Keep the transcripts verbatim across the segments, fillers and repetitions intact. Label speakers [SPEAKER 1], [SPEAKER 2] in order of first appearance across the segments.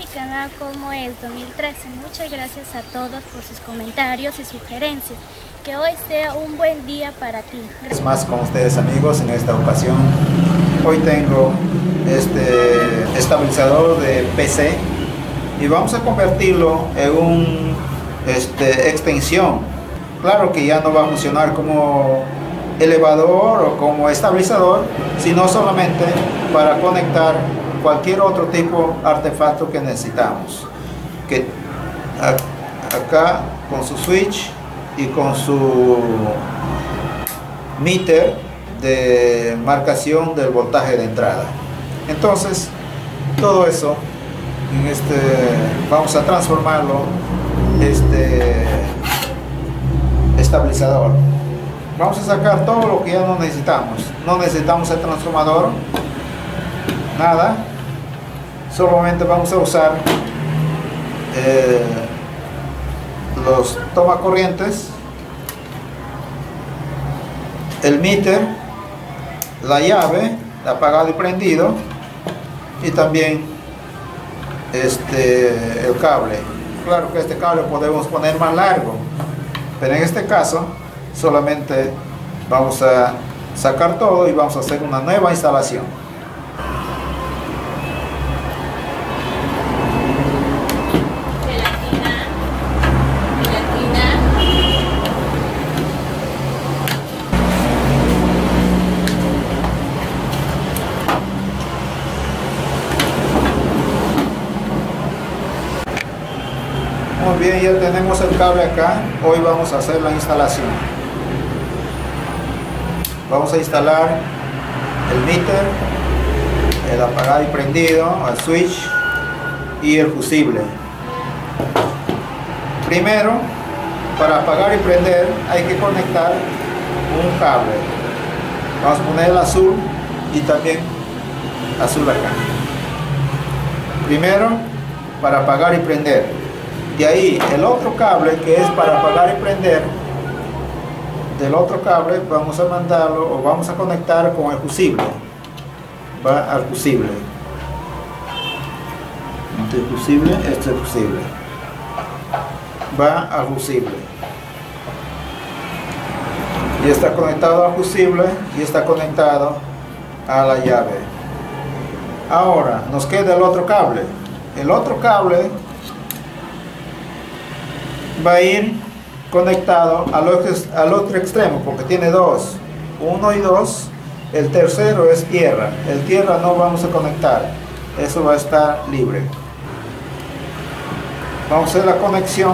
[SPEAKER 1] canal como es dos mil trece. Muchas gracias a todos por sus comentarios y sugerencias. Que hoy sea un buen día para ti.
[SPEAKER 2] Es más con ustedes, amigos. En esta ocasión hoy tengo este estabilizador de P C y vamos a convertirlo en un este, extensión. Claro que ya no va a funcionar como elevador o como estabilizador, sino solamente para conectar cualquier otro tipo de artefacto que necesitamos, que acá con su switch y con su meter de marcación del voltaje de entrada. Entonces todo eso en este vamos a transformarlo este estabilizador. Vamos a sacar todo lo que ya no necesitamos. No necesitamos el transformador, nada. Solamente vamos a usar eh, los tomacorrientes, el meter, la llave, apagado y prendido, y también este el cable. Claro que este cable podemos poner más largo, pero en este caso solamente vamos a sacar todo y vamos a hacer una nueva instalación.
[SPEAKER 1] Gelatina, gelatina.
[SPEAKER 2] Muy bien, ya tenemos el cable acá. Hoy vamos a hacer la instalación. Vamos a instalar el meter, el apagado y prendido, el switch y el fusible. Primero, para apagar y prender hay que conectar un cable. Vamos a poner el azul y también azul acá. Primero, para apagar y prender. Y ahí el otro cable que es para apagar y prender, del otro cable vamos a mandarlo o vamos a conectar con el fusible. Va al fusible. Este es fusible, este es fusible. Va al fusible. Y está conectado al fusible y está conectado a la llave. Ahora nos queda el otro cable. El otro cable va a ir conectado al otro, al otro extremo, porque tiene dos, uno y dos. El tercero es tierra. El tierra no vamos a conectar, eso va a estar libre. Vamos a hacer la conexión.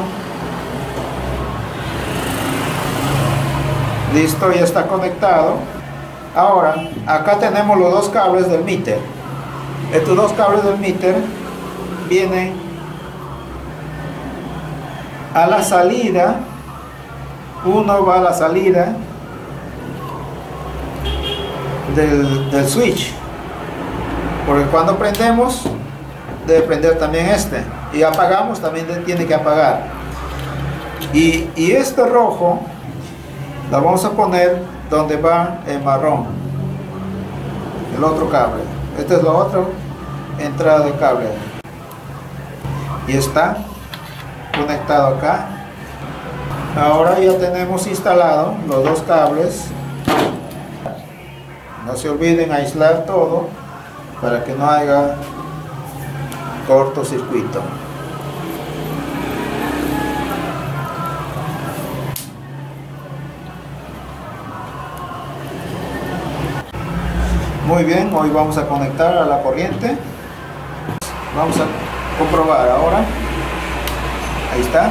[SPEAKER 2] Listo, ya está conectado. Ahora acá tenemos los dos cables del meter. Estos dos cables del meter vienen a la salida. Uno va a la salida del, del switch, porque cuando prendemos debe prender también este, y apagamos también tiene que apagar. Y, y este rojo lo vamos a poner donde va el marrón, el otro cable. Esta es la otra entrada de cable y está conectado acá. Ahora ya tenemos instalado los dos cables. No se olviden aislar todo para que no haya cortocircuito. Muy bien, hoy vamos a conectar a la corriente. Vamos a comprobar ahora. Ahí está.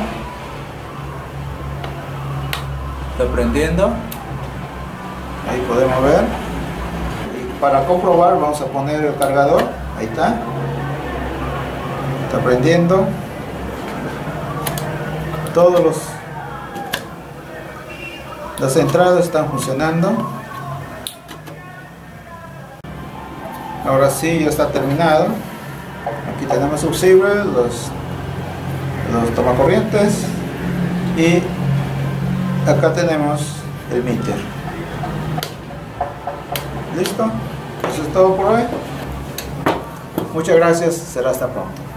[SPEAKER 2] Está prendiendo. Ahí podemos ver. Y para comprobar vamos a poner el cargador. Ahí está. Está prendiendo. Todos los las entradas están funcionando. Ahora sí, ya está terminado. Aquí tenemos el fusible, los, los tomacorrientes y acá tenemos el meter. ¿Listo? Eso es todo por hoy. Muchas gracias. Será hasta pronto.